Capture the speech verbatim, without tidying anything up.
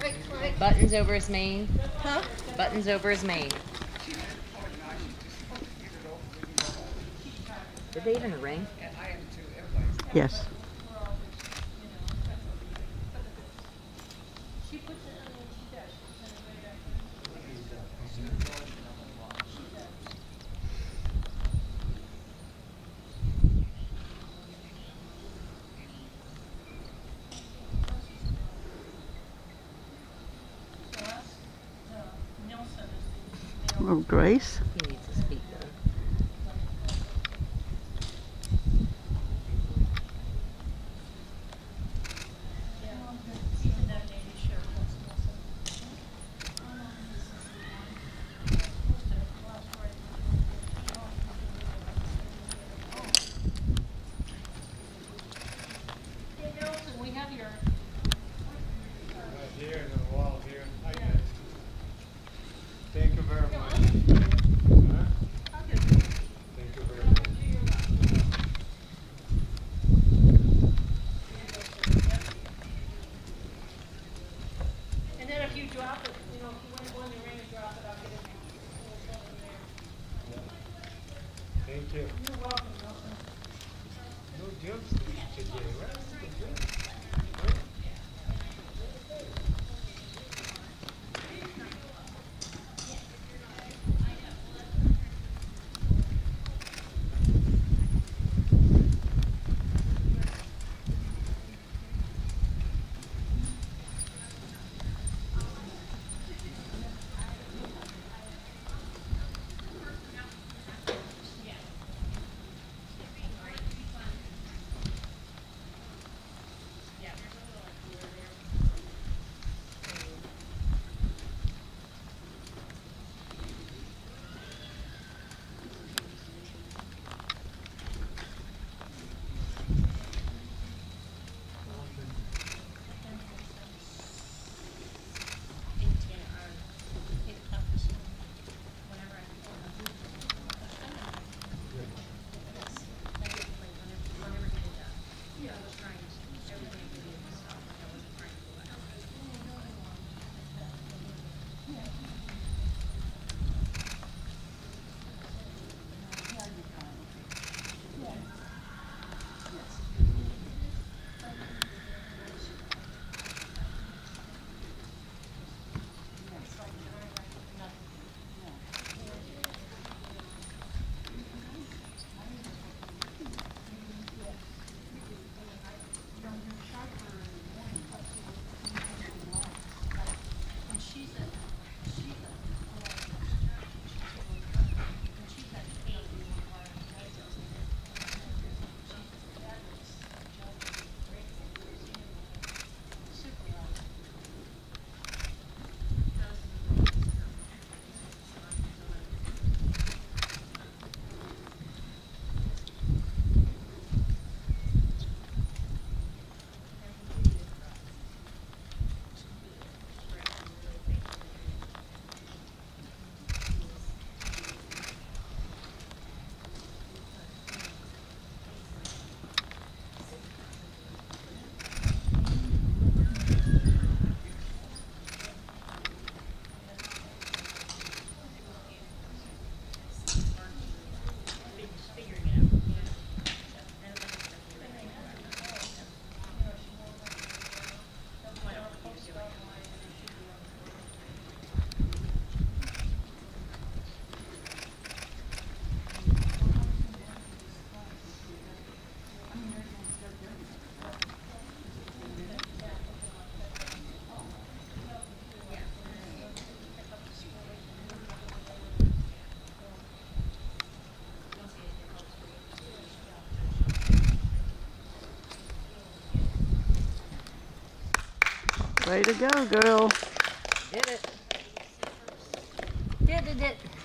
Buttons over his mane. Huh? Buttons over his mane. Did they even ring? Yes. Oh, Grace. He needs to speak though. We have your right here in the wall here. I got it. Thank you very much. Huh? Thank you very much. and then if you drop it, you know, if you want to go in the ring and drop it, I'll get it. Thank you. You're welcome, Nelson. No jumps today, right? No jumps. Way to go, girl. Did it. Did it. Did.